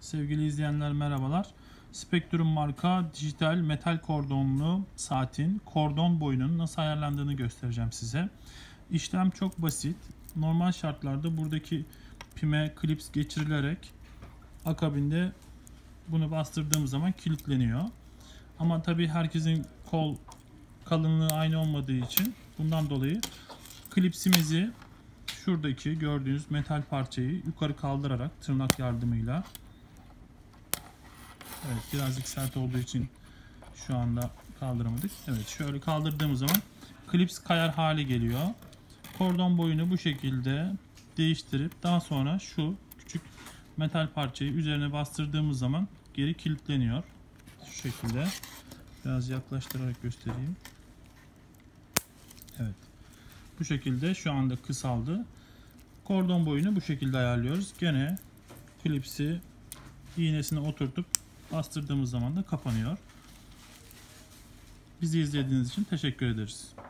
Sevgili izleyenler merhabalar. Spectrum marka dijital metal kordonlu saatin kordon boyunun nasıl ayarlandığını göstereceğim size. İşlem çok basit. Normal şartlarda buradaki pime klips geçirilerek akabinde bunu bastırdığımız zaman kilitleniyor. Ama tabii herkesin kol kalınlığı aynı olmadığı için bundan dolayı klipsimizi şuradaki gördüğünüz metal parçayı yukarı kaldırarak tırnak yardımıyla, evet birazcık sert olduğu için şu anda kaldıramadık. Evet, şöyle kaldırdığımız zaman klips kayar hale geliyor. Kordon boyunu bu şekilde değiştirip daha sonra şu küçük metal parçayı üzerine bastırdığımız zaman geri kilitleniyor. Şu şekilde biraz yaklaştırarak göstereyim. Evet. Bu şekilde şu anda kısaldı. Kordon boyunu bu şekilde ayarlıyoruz. Gene klipsi iğnesine oturtup bastırdığımız zaman da kapanıyor. Bizi izlediğiniz için teşekkür ederiz.